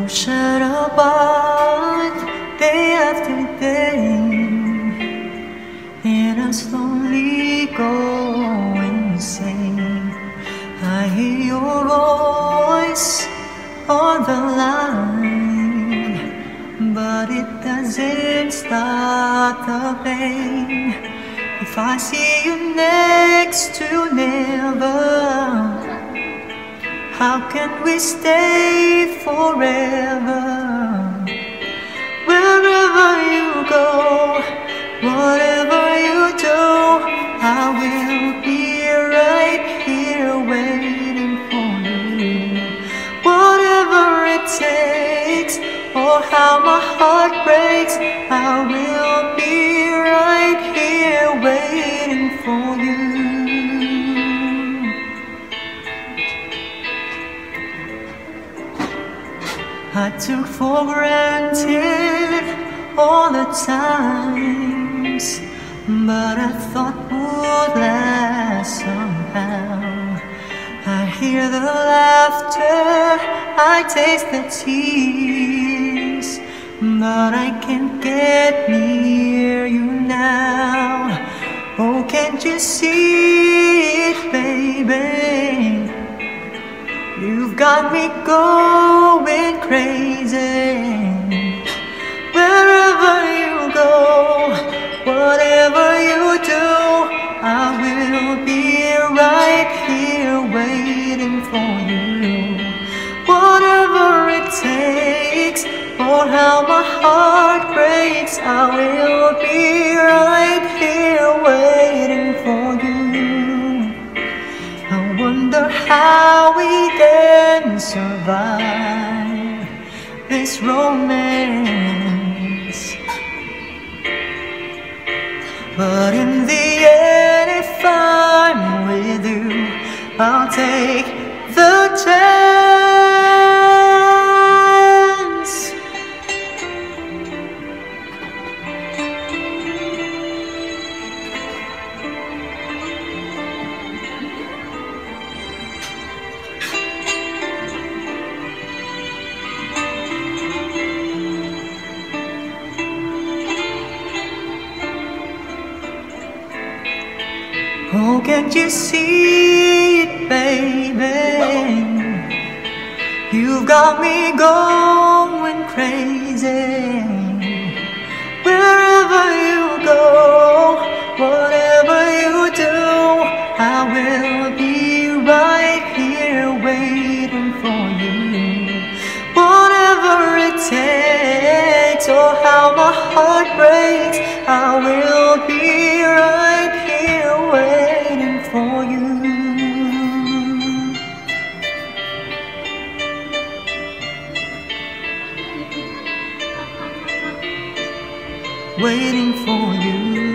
Shed apart day after day, and I'm slowly going insane. I hear your voice on the line, but it doesn't stop the pain. If I see you next to never, how can we stay forever? Wherever you go, whatever you do, I will be right here waiting for you. Whatever it takes, or how my heart breaks, I will be right here waiting for you. I took for granted all the times, but I thought would last somehow. I hear the laughter, I taste the tears, but I can't get near you now. Oh, can't you see it, baby? You've got me going crazy. Wherever you go, whatever you do, I will be right here waiting for you. Whatever it takes, or how my heart breaks, I will be right here waiting for you. I wonder how we can survive this romance, but in the end, if I'm with you, I'll take the chance. Oh, can't you see it, baby? You've got me going crazy. Wherever you go, whatever you do, I will be right here waiting for you. Whatever it takes, or how my heart breaks, I will be right here waiting for you. Waiting for you.